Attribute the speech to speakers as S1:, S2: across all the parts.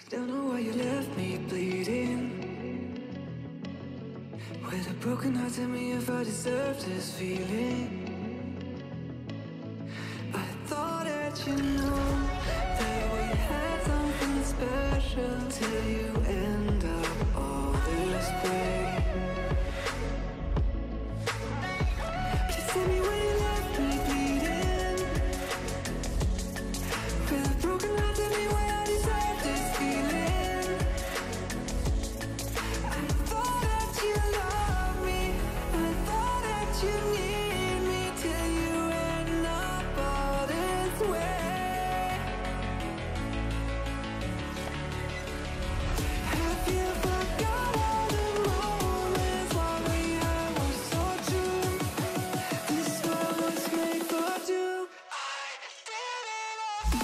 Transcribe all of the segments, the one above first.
S1: Don't know why you left me bleeding. With a broken heart, tell me if I deserve this feeling. I thought that you know that we had something special till you end up all this way. Please tell me why you left me bleeding. With a broken heart, tell me why I deserve this feeling. I thought that you loved me, I thought that you need me till you end up all this way. Have you forgot all the moments while we had was so true? This world was made for two. I did it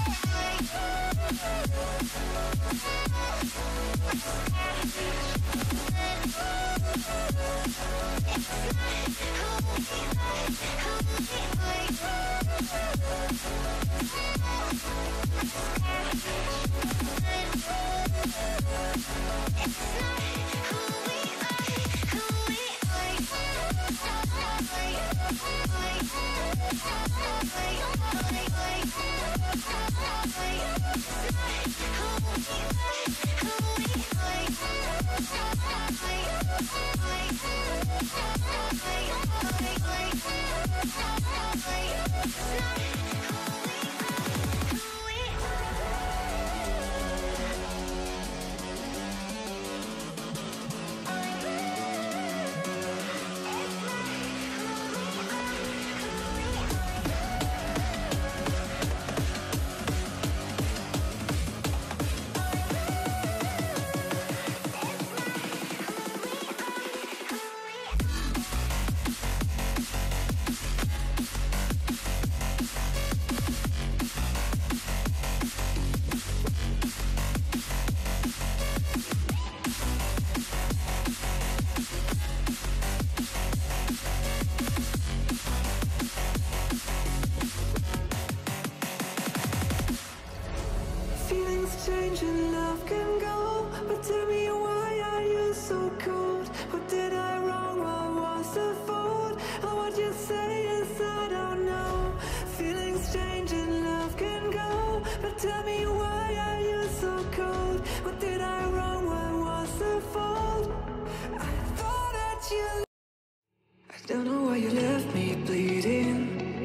S1: Feelings change and love can go, but tell me why are you so cold? What did I wrong? What was the fault? Or what you say is I don't know. Feelings change and love can go, but tell me why are you so cold? What did I wrong? What was the fault? I thought that you. I don't know why you left me bleeding.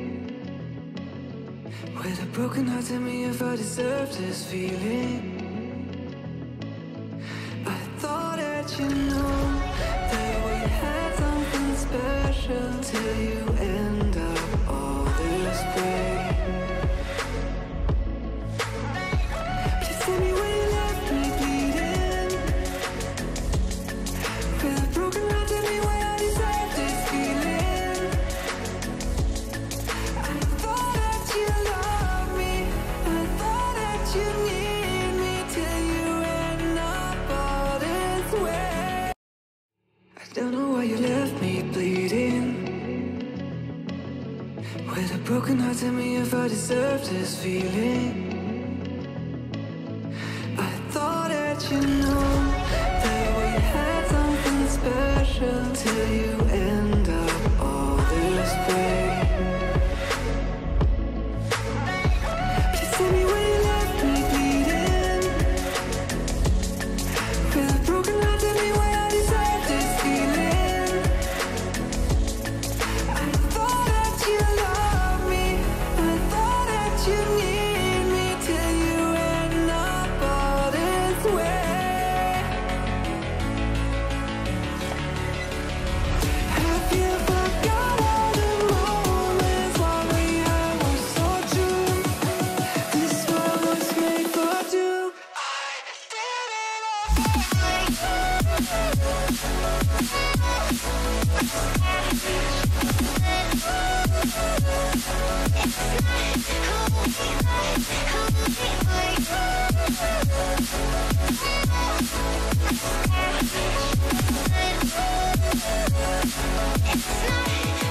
S1: With a broken heart, tell me if I deserve this feeling. I thought that you know that we had something special till you end up all this way. Please tell me why you left me bleeding. With a broken heart, tell me why I deserve this feeling. I thought that you loved me, I thought that you need me till you end up all this way. I don't know why you left me bleeding. With a broken heart, tell me if I deserve this feeling. I thought that you know that we had something special till you end up all this way. Please tell me why you left me bleeding. With a broken heart, tell me why I deserve this feeling. I thought that you loved me, I thought that you need me till you end up all this way. Have you forgot all the moments while we had was so true? This world was made for two. I did it all.